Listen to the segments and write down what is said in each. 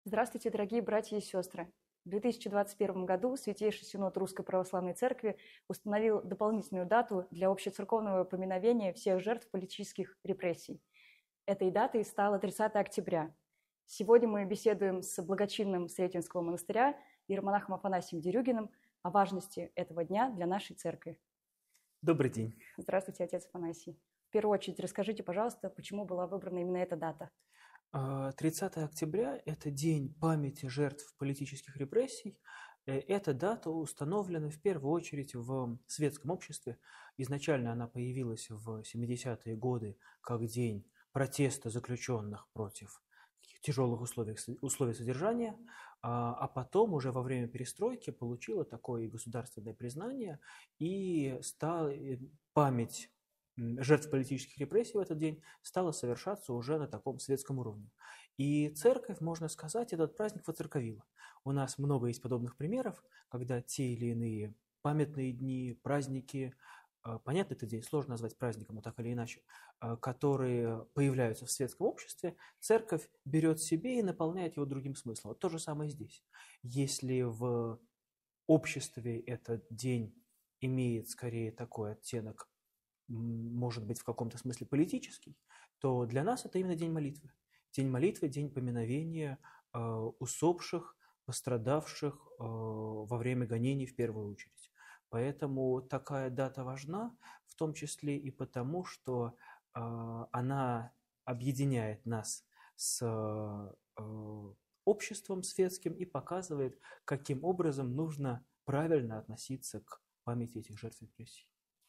Здравствуйте, дорогие братья и сестры! В 2021 году Святейший Синод Русской Православной Церкви установил дополнительную дату для общецерковного поминовения всех жертв политических репрессий. Этой датой стало 30 октября. Сегодня мы беседуем с благочинным Сретенского монастыря иеромонахом Афанасием Дерюгиным о важности этого дня для нашей церкви. Добрый день. Здравствуйте, отец Афанасий. В первую очередь расскажите, пожалуйста, почему была выбрана именно эта дата? 30 октября – это день памяти жертв политических репрессий. Эта дата установлена в первую очередь в светском обществе. Изначально она появилась в 70-е годы как день протеста заключенных против тяжелых условий содержания, а потом уже во время перестройки получила такое государственное признание и память жертв политических репрессий в этот день стала совершаться уже на таком светском уровне. И церковь, можно сказать, этот праздник воцерковила. У нас много есть подобных примеров, когда те или иные памятные дни, праздники, понятно, этот день сложно назвать праздником, но так или иначе, которые появляются в светском обществе, церковь берет себе и наполняет его другим смыслом. Вот то же самое здесь. Если в обществе этот день имеет скорее такой оттенок, может быть, в каком-то смысле политический, то для нас это именно день молитвы. День молитвы, день поминовения усопших, пострадавших во время гонений в первую очередь. Поэтому такая дата важна, в том числе и потому, что она объединяет нас с обществом светским и показывает, каким образом нужно правильно относиться к памяти этих жертв репрессий.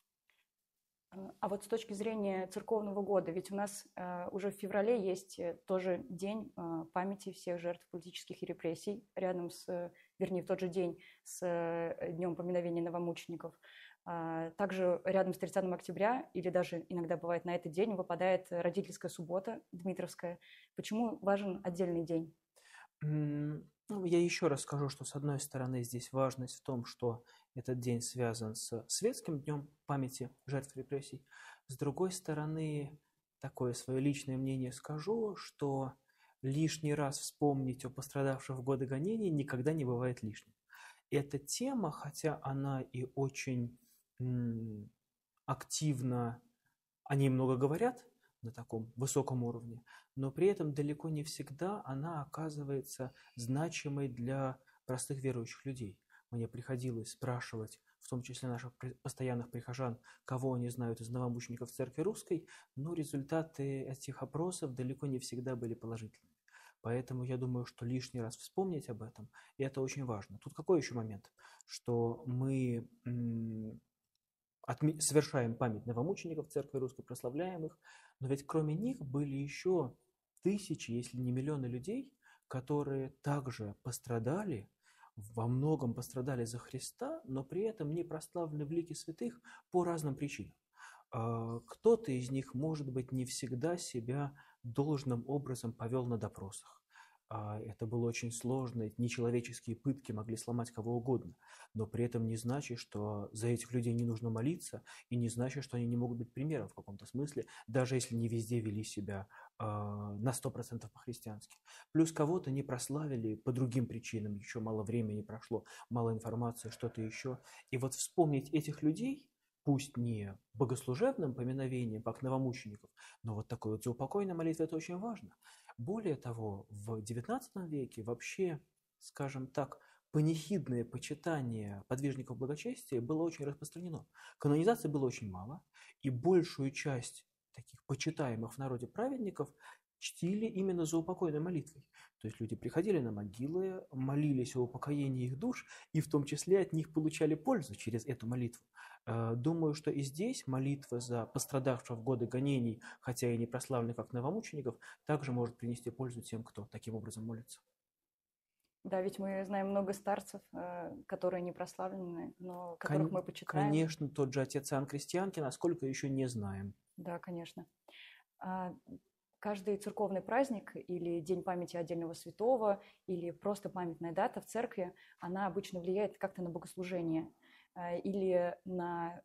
А вот с точки зрения церковного года, ведь у нас уже в феврале есть тоже день памяти всех жертв политических репрессий, вернее, в тот же день с днем поминовения новомучеников. Также рядом с 30 октября, или даже иногда бывает на этот день, выпадает родительская суббота Дмитровская. Почему важен отдельный день? Я еще раз скажу, что с одной стороны здесь важность в том, что этот день связан с светским днем памяти жертв репрессий. С другой стороны, такое свое личное мнение скажу, что лишний раз вспомнить о пострадавших в годы гонений никогда не бывает лишним. Эта тема, хотя она и очень активно о ней много говорят на таком высоком уровне, но при этом далеко не всегда она оказывается значимой для простых верующих людей. Мне приходилось спрашивать, в том числе наших постоянных прихожан, кого они знают из новомучеников Церкви Русской, но результаты этих опросов далеко не всегда были положительными. Поэтому я думаю, что лишний раз вспомнить об этом, и это очень важно. Тут какой еще момент? Что мы совершаем память новомучеников Церкви Русской, прославляем их, но ведь кроме них были еще тысячи, если не миллионы людей, которые также пострадали, во многом пострадали за Христа, но при этом не прославлены в лике святых по разным причинам. Кто-то из них, может быть, не всегда себя должным образом повел на допросах. Это было очень сложно, нечеловеческие пытки могли сломать кого угодно, но при этом не значит, что за этих людей не нужно молиться, и не значит, что они не могут быть примером в каком-то смысле, даже если не везде вели себя на 100% по-христиански. Плюс кого-то не прославили по другим причинам, еще мало времени прошло, мало информации, что-то еще. И вот вспомнить этих людей, пусть не богослужебным поминовением, как новомучеников, но вот такой вот заупокойной молитвой, это очень важно. Более того, в XIX веке вообще, скажем так, панихидное почитание подвижников благочестия было очень распространено. Канонизации было очень мало, и большую часть таких почитаемых в народе праведников чтили именно заупокойной молитвой. То есть люди приходили на могилы, молились о упокоении их душ, и в том числе от них получали пользу через эту молитву. Думаю, что и здесь молитва за пострадавших в годы гонений, хотя и не прославленных как новомучеников, также может принести пользу тем, кто таким образом молится. Да, ведь мы знаем много старцев, которые не прославлены, но которых мы почитаем. Конечно, тот же отец Иоанн Крестьянкин, насколько еще не знаем. Да, конечно. Каждый церковный праздник или День памяти отдельного святого, или просто памятная дата в церкви, она обычно влияет как-то на богослужение или на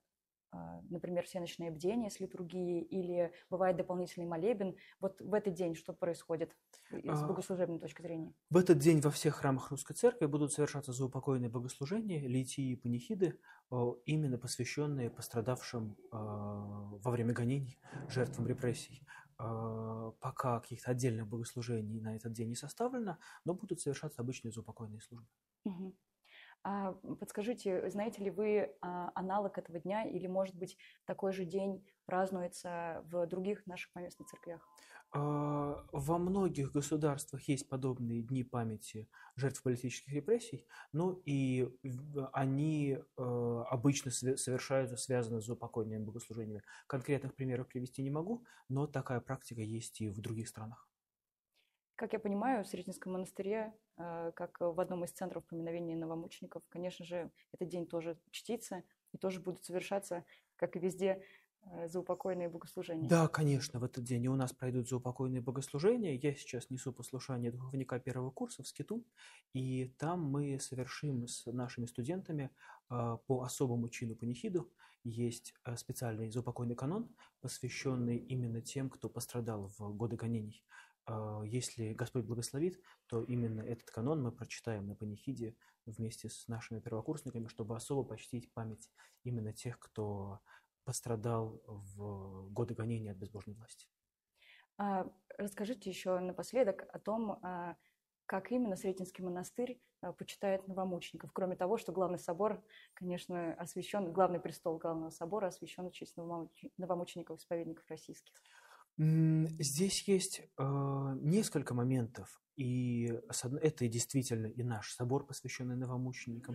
например, всеночное бдение с литургией, или бывает дополнительный молебен. Вот в этот день что происходит с богослужебной точки зрения? В этот день во всех храмах Русской Церкви будут совершаться заупокойные богослужения, литии и панихиды, именно посвященные пострадавшим во время гонений, жертвам репрессий. Пока каких-то отдельных богослужений на этот день не составлено, но будут совершаться обычные заупокойные службы. Угу. Подскажите, знаете ли вы аналог этого дня, или, может быть, такой же день празднуется в других наших поместных церквях? Во многих государствах есть подобные дни памяти жертв политических репрессий, но и они обычно совершаются, связаны с заупокойными богослужениями. Конкретных примеров привести не могу, но такая практика есть и в других странах. Как я понимаю, в Сретенском монастыре, как в одном из центров поминовения новомучеников, конечно же, этот день тоже чтится и тоже будут совершаться, как и везде, заупокойные богослужения. Да, конечно, в этот день и у нас пройдут заупокойные богослужения. Я сейчас несу послушание духовника первого курса в Скиту, и там мы совершим с нашими студентами по особому чину панихиду. Есть специальный заупокойный канон, посвященный именно тем, кто пострадал в годы гонений. Если Господь благословит, то именно этот канон мы прочитаем на панихиде вместе с нашими первокурсниками, чтобы особо почтить память именно тех, кто пострадал в годы гонения от безбожной власти. Расскажите еще напоследок о том, как именно Сретенский монастырь почитает новомучеников, кроме того, что главный собор, конечно, освящен, главный престол главного собора освящен в честь новомучеников-исповедников российских. Здесь есть несколько моментов, и это действительно и наш собор, посвященный новомученикам.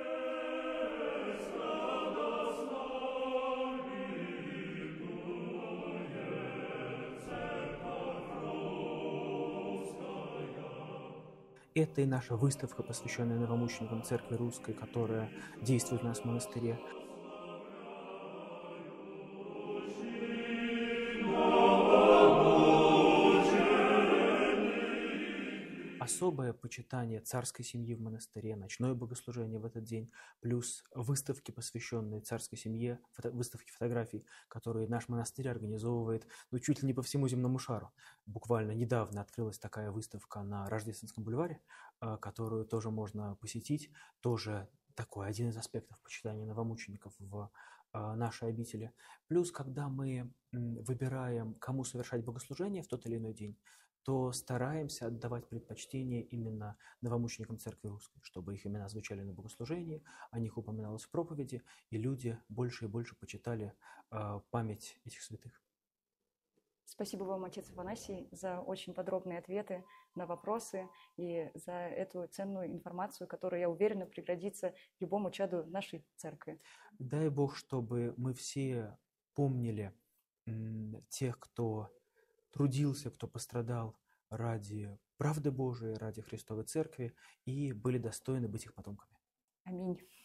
Это и наша выставка, посвященная новомученикам Церкви Русской, которая действует у нас в монастыре. Особое почитание царской семьи в монастыре, ночное богослужение в этот день, плюс выставки, посвященные царской семье, выставки фотографий, которые наш монастырь организовывает чуть ли не по всему земному шару. Буквально недавно открылась такая выставка на Рождественском бульваре, которую тоже можно посетить. Тоже такой один из аспектов почитания новомучеников в нашей обители. Плюс, когда мы выбираем, кому совершать богослужение в тот или иной день, то стараемся отдавать предпочтение именно новомученикам Церкви Русской, чтобы их имена звучали на богослужении, о них упоминалось в проповеди, и люди больше и больше почитали память этих святых. Спасибо вам, отец Афанасий, за очень подробные ответы на вопросы и за эту ценную информацию, которая, я уверена, пригодится любому чаду нашей церкви. Дай Бог, чтобы мы все помнили тех, кто трудился, кто пострадал ради правды Божией, ради Христовой Церкви, и были достойны быть их потомками. Аминь.